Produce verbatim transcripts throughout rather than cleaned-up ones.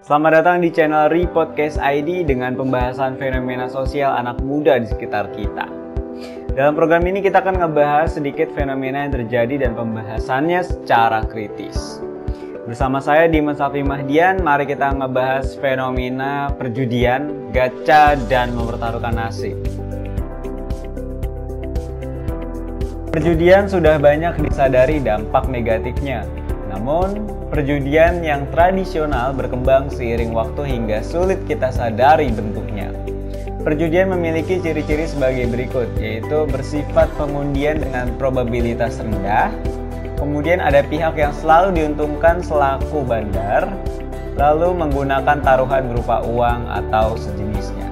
Selamat datang di channel Repodcast I D dengan pembahasan fenomena sosial anak muda di sekitar kita. Dalam program ini kita akan ngebahas sedikit fenomena yang terjadi dan pembahasannya secara kritis. Bersama saya Dimas Safi Mahdian, mari kita ngebahas fenomena perjudian, gacha, dan mempertaruhkan nasib. Perjudian sudah banyak disadari dampak negatifnya. Namun, perjudian yang tradisional berkembang seiring waktu hingga sulit kita sadari bentuknya. Perjudian memiliki ciri-ciri sebagai berikut, yaitu bersifat pengundian dengan probabilitas rendah, kemudian ada pihak yang selalu diuntungkan selaku bandar, lalu menggunakan taruhan berupa uang atau sejenisnya.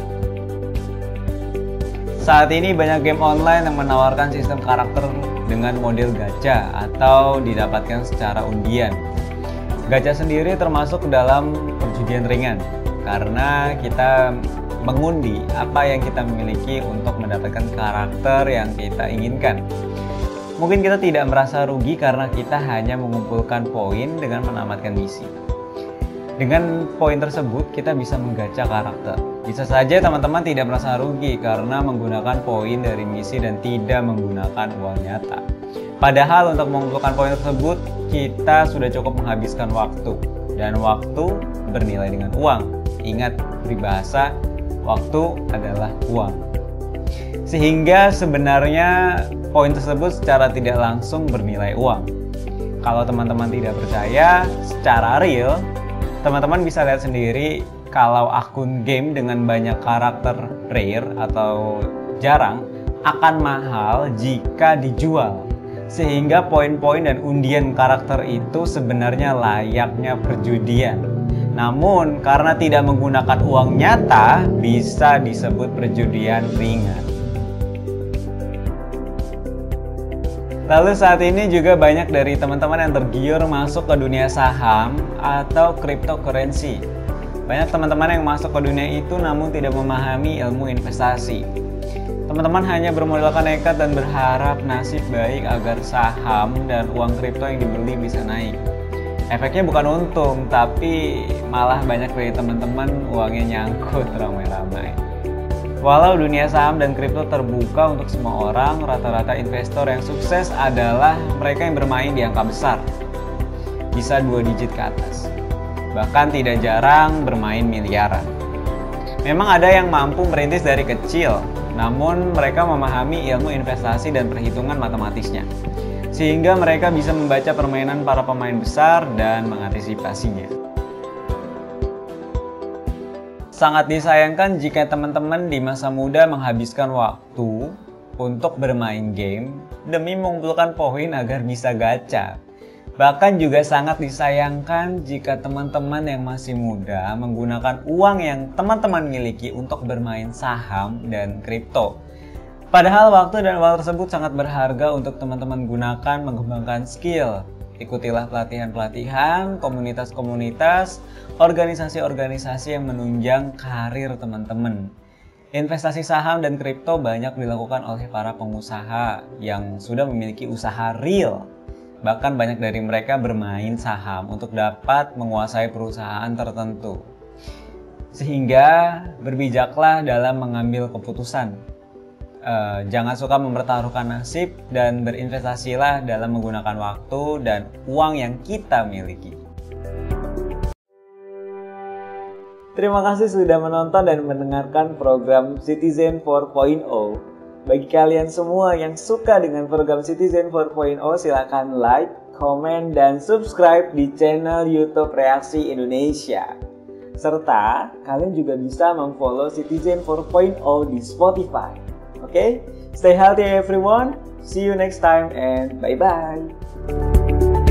Saat ini banyak game online yang menawarkan sistem karakter dengan model gacha atau didapatkan secara undian. Gacha sendiri termasuk dalam perjudian ringan karena kita mengundi apa yang kita miliki untuk mendapatkan karakter yang kita inginkan. Mungkin kita tidak merasa rugi karena kita hanya mengumpulkan poin dengan menamatkan misi. Dengan poin tersebut kita bisa menggacha karakter. Bisa saja teman-teman tidak merasa rugi karena menggunakan poin dari misi dan tidak menggunakan uang nyata. Padahal untuk mengumpulkan poin tersebut kita sudah cukup menghabiskan waktu, dan waktu bernilai dengan uang. Ingat peribahasa, waktu adalah uang. Sehingga sebenarnya poin tersebut secara tidak langsung bernilai uang. Kalau teman-teman tidak percaya secara real, teman-teman bisa lihat sendiri kalau akun game dengan banyak karakter rare atau jarang akan mahal jika dijual. Sehingga poin-poin dan undian karakter itu sebenarnya layaknya perjudian. Namun karena tidak menggunakan uang nyata, bisa disebut perjudian ringan. Lalu saat ini juga banyak dari teman-teman yang tergiur masuk ke dunia saham atau cryptocurrency. Banyak teman-teman yang masuk ke dunia itu namun tidak memahami ilmu investasi. Teman-teman hanya bermodalkan nekat dan berharap nasib baik agar saham dan uang kripto yang dibeli bisa naik. Efeknya bukan untung, tapi malah banyak dari teman-teman uangnya nyangkut ramai-ramai. Walau dunia saham dan kripto terbuka untuk semua orang, rata-rata investor yang sukses adalah mereka yang bermain di angka besar. Bisa dua digit ke atas. Bahkan tidak jarang bermain miliaran. Memang ada yang mampu merintis dari kecil, namun mereka memahami ilmu investasi dan perhitungan matematisnya. Sehingga mereka bisa membaca permainan para pemain besar dan mengantisipasinya. Sangat disayangkan jika teman-teman di masa muda menghabiskan waktu untuk bermain game demi mengumpulkan poin agar bisa gacha. Bahkan juga sangat disayangkan jika teman-teman yang masih muda menggunakan uang yang teman-teman miliki untuk bermain saham dan kripto. Padahal waktu dan uang tersebut sangat berharga untuk teman-teman gunakan mengembangkan skill. Ikutilah pelatihan-pelatihan, komunitas-komunitas, organisasi-organisasi yang menunjang karir teman-teman. Investasi saham dan kripto banyak dilakukan oleh para pengusaha yang sudah memiliki usaha real. Bahkan banyak dari mereka bermain saham untuk dapat menguasai perusahaan tertentu. Sehingga berbijaklah dalam mengambil keputusan. Uh, jangan suka mempertaruhkan nasib dan berinvestasilah dalam menggunakan waktu dan uang yang kita miliki. Terima kasih sudah menonton dan mendengarkan program Citizen empat titik nol. Bagi kalian semua yang suka dengan program Citizen empat titik nol, silakan like, komen, dan subscribe di channel YouTube Reaksi Indonesia. Serta kalian juga bisa memfollow Citizen empat titik nol di Spotify. Oke, okay? Stay healthy everyone. See you next time and bye-bye.